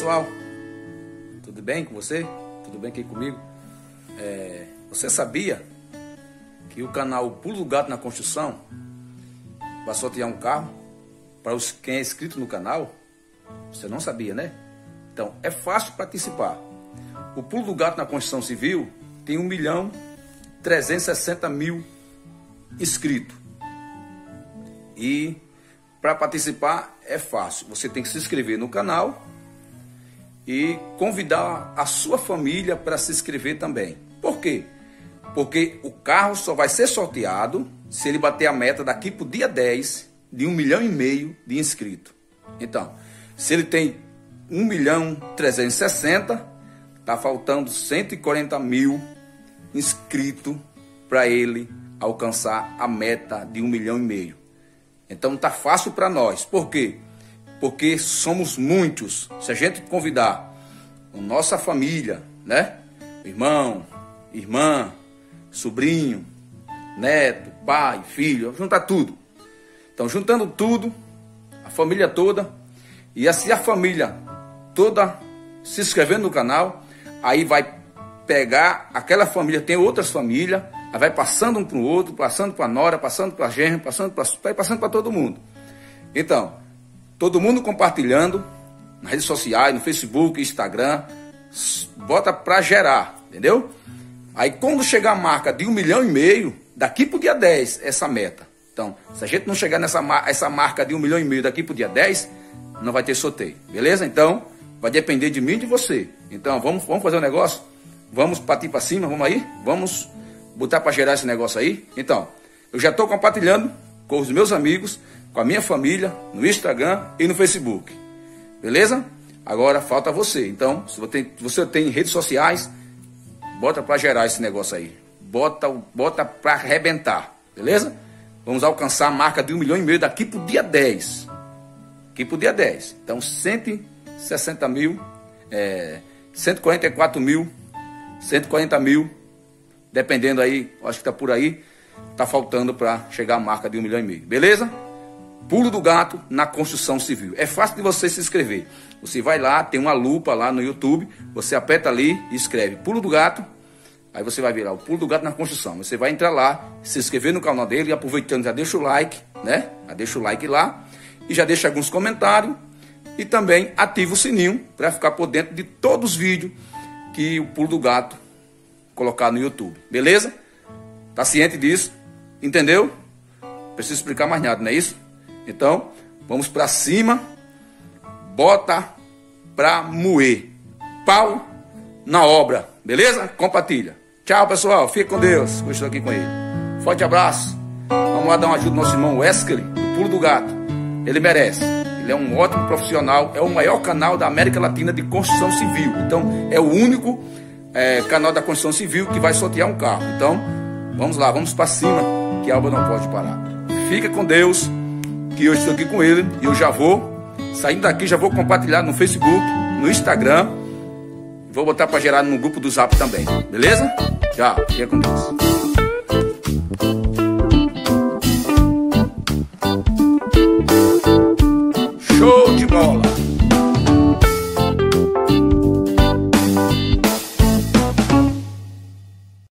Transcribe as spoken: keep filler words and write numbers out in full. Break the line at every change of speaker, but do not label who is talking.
pessoal, tudo bem com você? Tudo bem aqui comigo? É, você sabia que o canal Pulo do Gato na Construção vai sortear um carro para os quem é inscrito no canal? Você não sabia, né? Então é fácil participar. O Pulo do Gato na Construção Civil tem um milhão trezentos e sessenta mil inscritos. E para participar é fácil. Você tem que se inscrever no canal e convidar a sua família para se inscrever também. Por quê? Porque o carro só vai ser sorteado se ele bater a meta daqui para o dia dez de um milhão e meio de inscritos. Então, se ele tem um milhão trezentos e sessenta, está faltando cento e quarenta mil inscritos para ele alcançar a meta de um milhão e meio. Então tá fácil para nós. Por quê? Porque somos muitos. Se a gente convidar a nossa família, né? Irmão, irmã, sobrinho, neto, pai, filho, juntar tudo. Então, juntando tudo, a família toda, e assim a família toda se inscrevendo no canal, aí vai pegar, aquela família tem outras famílias, aí vai passando um para o outro, passando para a nora, passando para a genro, passando para vai passando para todo mundo. Então, todo mundo compartilhando nas redes sociais, no Facebook, Instagram, bota para gerar, entendeu? Aí quando chegar a marca de um milhão e meio, daqui para o dia dez, essa meta. Então, se a gente não chegar nessa essa marca de um milhão e meio daqui para o dia dez, não vai ter sorteio, beleza? Então, vai depender de mim e de você. Então, vamos, vamos fazer um negócio? Vamos partir para cima, vamos aí? Vamos botar para gerar esse negócio aí? Então, eu já estou compartilhando com os meus amigos, com a minha família, no Instagram e no Facebook. Beleza? Agora falta você. Então, se você tem, se você tem redes sociais, bota para gerar esse negócio aí. Bota, bota para arrebentar. Beleza? Vamos alcançar a marca de um milhão e meio daqui para o dia dez. Aqui para o dia dez. Então, cento e sessenta mil, é, cento e quarenta e quatro mil, cento e quarenta mil, dependendo aí, acho que está por aí, está faltando para chegar a marca de um milhão e meio. Beleza? Pulo do Gato na Construção Civil. É fácil de você se inscrever. Você vai lá, tem uma lupa lá no YouTube, você aperta ali e escreve Pulo do Gato, aí você vai ver lá o Pulo do Gato na Construção. Você vai entrar lá, se inscrever no canal dele e aproveitando já deixa o like, né? Já deixa o like lá e já deixa alguns comentários e também ativa o sininho para ficar por dentro de todos os vídeos que o Pulo do Gato colocar no YouTube. Beleza? Tá ciente disso? Entendeu? Preciso explicar mais nada, não é isso? Então, vamos para cima, bota pra moer, pau na obra, beleza? Compartilha. Tchau, pessoal, fique com Deus, eu estou aqui com ele. Forte abraço. Vamos lá dar uma ajuda ao nosso irmão Wesley, do Pulo do Gato. Ele merece, ele é um ótimo profissional, é o maior canal da América Latina de construção civil. Então, é o único é, canal da construção civil que vai sortear um carro. Então, vamos lá, vamos para cima, que a obra não pode parar. Fica com Deus, que eu estou aqui com ele e eu já vou, saindo daqui, já vou compartilhar no Facebook, no Instagram, vou botar para gerar no grupo do Zap também, beleza? Tchau, fica com Deus.